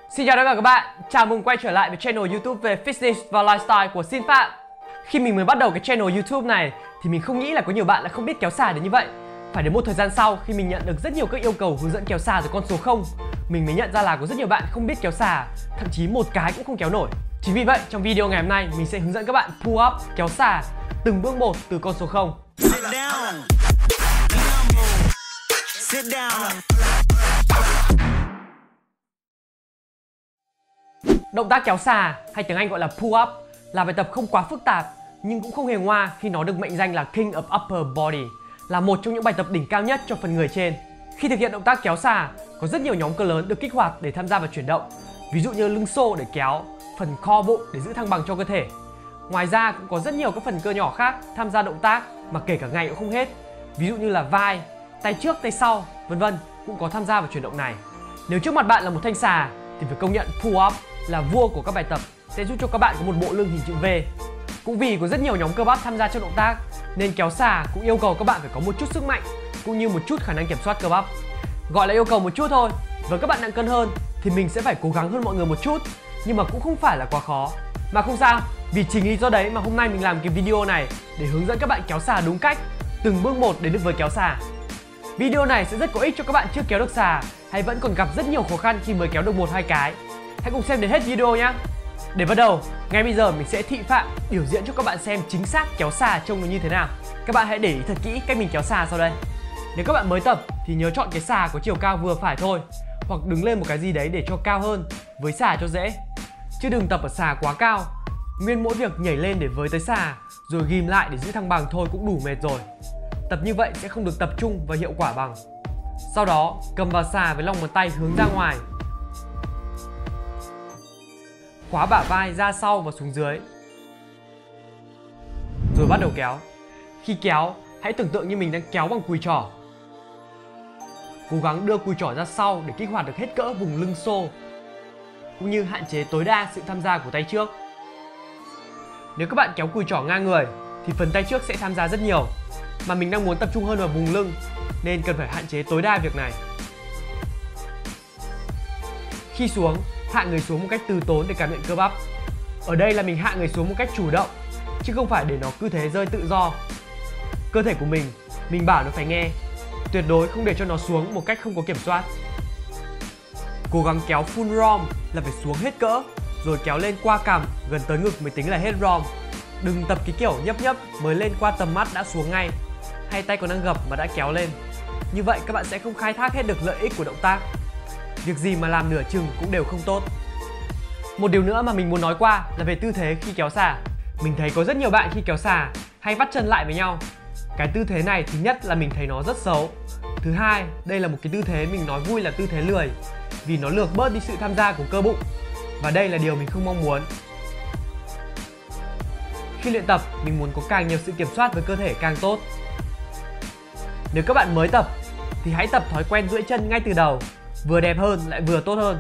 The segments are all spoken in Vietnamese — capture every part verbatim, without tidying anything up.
Xin chào tất cả các bạn, chào mừng quay trở lại với channel YouTube về fitness và lifestyle của Xin Phạm. Khi mình mới bắt đầu cái channel YouTube này thì mình không nghĩ là có nhiều bạn lại không biết kéo xà đến như vậy. Phải đến một thời gian sau, khi mình nhận được rất nhiều các yêu cầu hướng dẫn kéo xà từ con số không, mình mới nhận ra là có rất nhiều bạn không biết kéo xà, thậm chí một cái cũng không kéo nổi. Chính vì vậy, trong video ngày hôm nay mình sẽ hướng dẫn các bạn pull up, kéo xà từng bước một từ con số không. Động tác kéo xà hay tiếng Anh gọi là pull up là bài tập không quá phức tạp nhưng cũng không hề ngoa khi nó được mệnh danh là King of Upper Body, là một trong những bài tập đỉnh cao nhất cho phần người trên. Khi thực hiện động tác kéo xà, có rất nhiều nhóm cơ lớn được kích hoạt để tham gia vào chuyển động, ví dụ như lưng xô để kéo, phần core bụng để giữ thăng bằng cho cơ thể. Ngoài ra cũng có rất nhiều các phần cơ nhỏ khác tham gia động tác mà kể cả ngày cũng không hết, ví dụ như là vai, tay trước, tay sau, vân vân cũng có tham gia vào chuyển động này. Nếu trước mặt bạn là một thanh xà thì phải công nhận pull up là vua của các bài tập, sẽ giúp cho các bạn có một bộ lưng hình chữ V. Cũng vì có rất nhiều nhóm cơ bắp tham gia trong động tác nên kéo xà cũng yêu cầu các bạn phải có một chút sức mạnh cũng như một chút khả năng kiểm soát cơ bắp. Gọi là yêu cầu một chút thôi. Với các bạn nặng cân hơn thì mình sẽ phải cố gắng hơn mọi người một chút, nhưng mà cũng không phải là quá khó. Mà không sao, vì chính lý do đấy mà hôm nay mình làm cái video này để hướng dẫn các bạn kéo xà đúng cách, từng bước một đến được với kéo xà. Video này sẽ rất có ích cho các bạn chưa kéo được xà hay vẫn còn gặp rất nhiều khó khăn khi mới kéo được một hai cái. Hãy cùng xem đến hết video nhé. Để bắt đầu, ngay bây giờ mình sẽ thị phạm biểu diễn cho các bạn xem chính xác kéo xà trông nó như thế nào. Các bạn hãy để ý thật kỹ cách mình kéo xà sau đây. Nếu các bạn mới tập thì nhớ chọn cái xà có chiều cao vừa phải thôi, hoặc đứng lên một cái gì đấy để cho cao hơn với xà cho dễ. Chứ đừng tập ở xà quá cao, nguyên mỗi việc nhảy lên để với tới xà rồi ghim lại để giữ thăng bằng thôi cũng đủ mệt rồi. Tập như vậy sẽ không được tập trung và hiệu quả bằng. Sau đó cầm vào xà với lòng bàn tay hướng ra ngoài, khóa bả vai ra sau và xuống dưới, rồi bắt đầu kéo. Khi kéo, hãy tưởng tượng như mình đang kéo bằng cùi trỏ. Cố gắng đưa cùi trỏ ra sau để kích hoạt được hết cỡ vùng lưng xô, cũng như hạn chế tối đa sự tham gia của tay trước. Nếu các bạn kéo cùi trỏ ngang người thì phần tay trước sẽ tham gia rất nhiều, mà mình đang muốn tập trung hơn vào vùng lưng nên cần phải hạn chế tối đa việc này. Khi xuống, hạ người xuống một cách từ tốn để cảm nhận cơ bắp. Ở đây là mình hạ người xuống một cách chủ động, chứ không phải để nó cứ thế rơi tự do. Cơ thể của mình, mình bảo nó phải nghe. Tuyệt đối không để cho nó xuống một cách không có kiểm soát. Cố gắng kéo full rom là phải xuống hết cỡ, rồi kéo lên qua cằm gần tới ngực mới tính là hết rom. Đừng tập cái kiểu nhấp nhấp mới lên qua tầm mắt đã xuống ngay, hay tay còn đang gập mà đã kéo lên. Như vậy các bạn sẽ không khai thác hết được lợi ích của động tác. Việc gì mà làm nửa chừng cũng đều không tốt. Một điều nữa mà mình muốn nói qua là về tư thế khi kéo xà. Mình thấy có rất nhiều bạn khi kéo xà hay vắt chân lại với nhau. Cái tư thế này thứ nhất là mình thấy nó rất xấu. Thứ hai, đây là một cái tư thế mình nói vui là tư thế lười, vì nó lược bớt đi sự tham gia của cơ bụng. Và đây là điều mình không mong muốn. Khi luyện tập, mình muốn có càng nhiều sự kiểm soát với cơ thể càng tốt. Nếu các bạn mới tập thì hãy tập thói quen duỗi chân ngay từ đầu, vừa đẹp hơn lại vừa tốt hơn.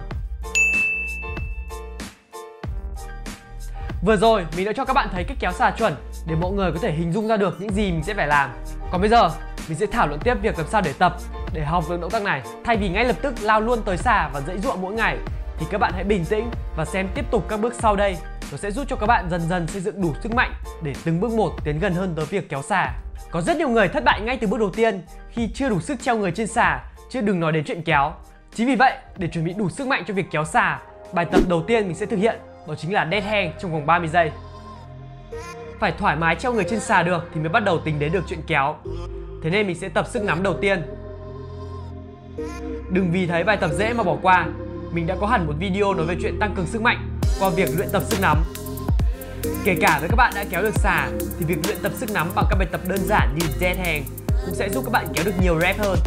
Vừa rồi mình đã cho các bạn thấy cách kéo xà chuẩn để mọi người có thể hình dung ra được những gì mình sẽ phải làm. Còn bây giờ mình sẽ thảo luận tiếp việc làm sao để tập, để học được động tác này. Thay vì ngay lập tức lao luôn tới xà và dãy dụa mỗi ngày thì các bạn hãy bình tĩnh và xem tiếp tục các bước sau đây. Nó sẽ giúp cho các bạn dần dần xây dựng đủ sức mạnh để từng bước một tiến gần hơn tới việc kéo xà. Có rất nhiều người thất bại ngay từ bước đầu tiên khi chưa đủ sức treo người trên xà, chứ đừng nói đến chuyện kéo. Chính vì vậy, để chuẩn bị đủ sức mạnh cho việc kéo xà, bài tập đầu tiên mình sẽ thực hiện đó chính là dead hang trong vòng ba mươi giây. Phải thoải mái treo người trên xà được thì mới bắt đầu tính đến được chuyện kéo. Thế nên mình sẽ tập sức nắm đầu tiên. Đừng vì thấy bài tập dễ mà bỏ qua. Mình đã có hẳn một video nói về chuyện tăng cường sức mạnh qua việc luyện tập sức nắm. Kể cả với các bạn đã kéo được xà thì việc luyện tập sức nắm bằng các bài tập đơn giản như dead hang cũng sẽ giúp các bạn kéo được nhiều rep hơn.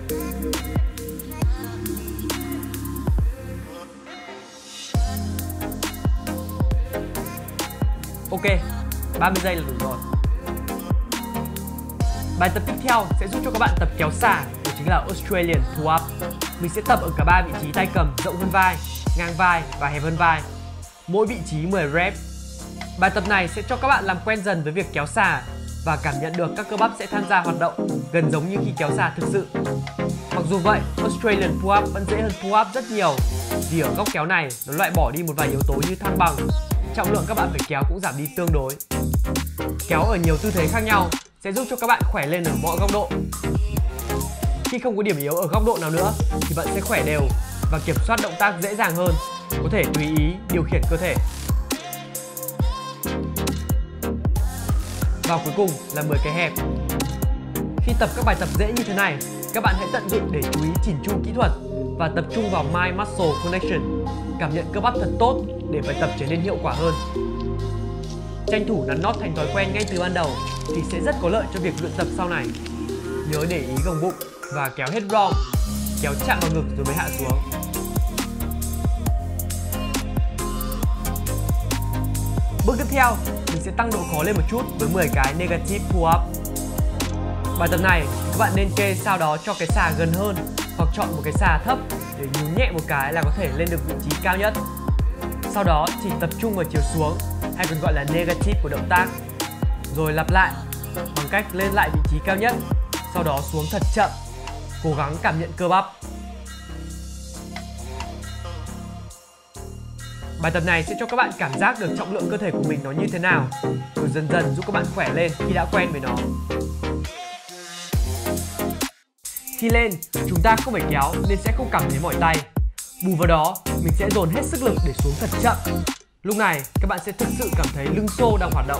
Ok, ba mươi giây là đủ rồi. Bài tập tiếp theo sẽ giúp cho các bạn tập kéo xà, đó chính là Australian pull up. Mình sẽ tập ở cả ba vị trí tay cầm rộng hơn vai, ngang vai và hẹp hơn vai. Mỗi vị trí mười rep. Bài tập này sẽ cho các bạn làm quen dần với việc kéo xà và cảm nhận được các cơ bắp sẽ tham gia hoạt động gần giống như khi kéo xà thực sự. Mặc dù vậy, Australian pull-up vẫn dễ hơn pull-up rất nhiều vì ở góc kéo này nó loại bỏ đi một vài yếu tố như thăng bằng, trọng lượng các bạn phải kéo cũng giảm đi tương đối. Kéo ở nhiều tư thế khác nhau sẽ giúp cho các bạn khỏe lên ở mọi góc độ. Khi không có điểm yếu ở góc độ nào nữa thì bạn sẽ khỏe đều và kiểm soát động tác dễ dàng hơn, có thể tùy ý điều khiển cơ thể. Và cuối cùng là mười cái hẹp. Khi tập các bài tập dễ như thế này, các bạn hãy tận dụng để chú ý chỉn chu kỹ thuật và tập trung vào mind muscle connection, cảm nhận cơ bắp thật tốt để bài tập trở nên hiệu quả hơn. Tranh thủ nắn nót thành thói quen ngay từ ban đầu thì sẽ rất có lợi cho việc luyện tập sau này. Nhớ để ý gồng bụng và kéo hết rong, kéo chạm vào ngực rồi mới hạ xuống. Bước tiếp theo, mình sẽ tăng độ khó lên một chút với mười cái negative pull-up. Bài tập này các bạn nên kê sao đó cho cái xà gần hơn hoặc chọn một cái xà thấp để nhún nhẹ một cái là có thể lên được vị trí cao nhất. Sau đó chỉ tập trung vào chiều xuống hay còn gọi là negative của động tác, rồi lặp lại bằng cách lên lại vị trí cao nhất, sau đó xuống thật chậm, cố gắng cảm nhận cơ bắp. Bài tập này sẽ cho các bạn cảm giác được trọng lượng cơ thể của mình nó như thế nào, rồi dần dần giúp các bạn khỏe lên khi đã quen với nó. Khi lên, chúng ta không phải kéo nên sẽ không cảm thấy mỏi tay. Bù vào đó, mình sẽ dồn hết sức lực để xuống thật chậm. Lúc này, các bạn sẽ thực sự cảm thấy lưng xô đang hoạt động.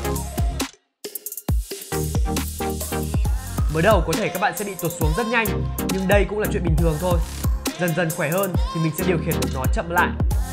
Mới đầu có thể các bạn sẽ bị tụt xuống rất nhanh, nhưng đây cũng là chuyện bình thường thôi. Dần dần khỏe hơn thì mình sẽ điều khiển nó chậm lại.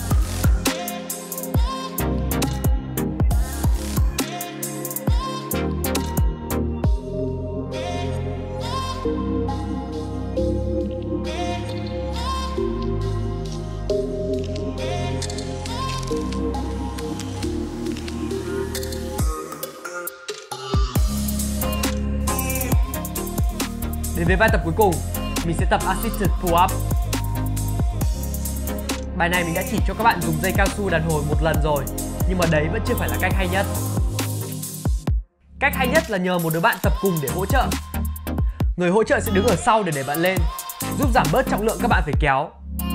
Đến với bài tập cuối cùng, mình sẽ tập assisted pull-up. Bài này mình đã chỉ cho các bạn dùng dây cao su đàn hồi một lần rồi, nhưng mà đấy vẫn chưa phải là cách hay nhất. Cách hay nhất là nhờ một đứa bạn tập cùng để hỗ trợ. Người hỗ trợ sẽ đứng ở sau để đẩy bạn lên, giúp giảm bớt trọng lượng các bạn phải kéo.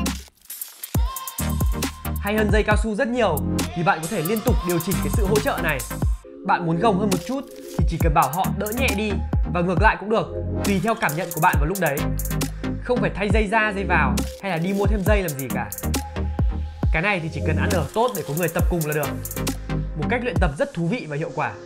Hay hơn dây cao su rất nhiều vì bạn có thể liên tục điều chỉnh cái sự hỗ trợ này. Bạn muốn gồng hơn một chút thì chỉ cần bảo họ đỡ nhẹ đi, và ngược lại cũng được, tùy theo cảm nhận của bạn vào lúc đấy. Không phải thay dây ra dây vào hay là đi mua thêm dây làm gì cả. Cái này thì chỉ cần ăn ở tốt để có người tập cùng là được. Một cách luyện tập rất thú vị và hiệu quả.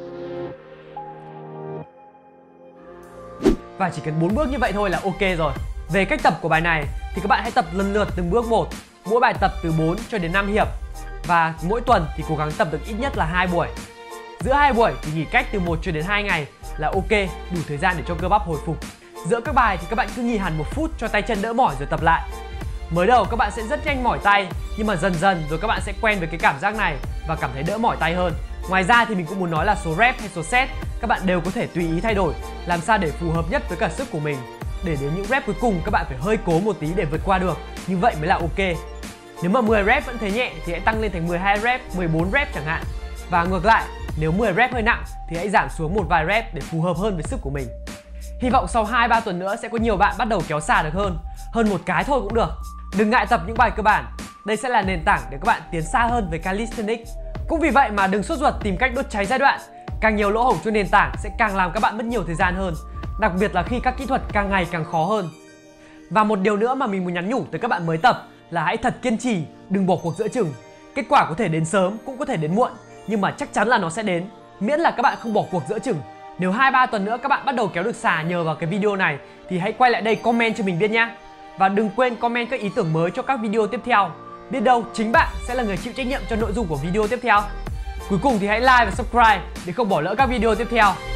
Và chỉ cần bốn bước như vậy thôi là ok rồi. Về cách tập của bài này thì các bạn hãy tập lần lượt từng bước một. Mỗi bài tập từ bốn cho đến năm hiệp. Và mỗi tuần thì cố gắng tập được ít nhất là hai buổi. Giữa hai buổi thì nghỉ cách từ một cho đến hai ngày là ok, đủ thời gian để cho cơ bắp hồi phục. Giữa các bài thì các bạn cứ nghỉ hẳn một phút cho tay chân đỡ mỏi rồi tập lại. Mới đầu các bạn sẽ rất nhanh mỏi tay, nhưng mà dần dần rồi các bạn sẽ quen với cái cảm giác này và cảm thấy đỡ mỏi tay hơn. Ngoài ra thì mình cũng muốn nói là số rep hay số set các bạn đều có thể tùy ý thay đổi, làm sao để phù hợp nhất với cả sức của mình. Để đến những rep cuối cùng các bạn phải hơi cố một tí để vượt qua được, như vậy mới là ok. Nếu mà mười rep vẫn thấy nhẹ thì hãy tăng lên thành mười hai rep, mười bốn rep chẳng hạn. Và ngược lại, nếu mười rep hơi nặng thì hãy giảm xuống một vài rep để phù hợp hơn với sức của mình. Hy vọng sau hai ba tuần nữa sẽ có nhiều bạn bắt đầu kéo xà được hơn. Hơn một cái thôi cũng được. Đừng ngại tập những bài cơ bản. Đây sẽ là nền tảng để các bạn tiến xa hơn với calisthenics. Cũng vì vậy mà đừng sốt ruột tìm cách đốt cháy giai đoạn. Càng nhiều lỗ hổng cho nền tảng sẽ càng làm các bạn mất nhiều thời gian hơn, đặc biệt là khi các kỹ thuật càng ngày càng khó hơn. Và một điều nữa mà mình muốn nhắn nhủ tới các bạn mới tập là hãy thật kiên trì, đừng bỏ cuộc giữa chừng. Kết quả có thể đến sớm cũng có thể đến muộn, nhưng mà chắc chắn là nó sẽ đến, miễn là các bạn không bỏ cuộc giữa chừng. Nếu hai ba tuần nữa các bạn bắt đầu kéo được xà nhờ vào cái video này thì hãy quay lại đây comment cho mình biết nhé. Và đừng quên comment các ý tưởng mới cho các video tiếp theo. Biết đâu chính bạn sẽ là người chịu trách nhiệm cho nội dung của video tiếp theo. Cuối cùng thì hãy like và subscribe để không bỏ lỡ các video tiếp theo.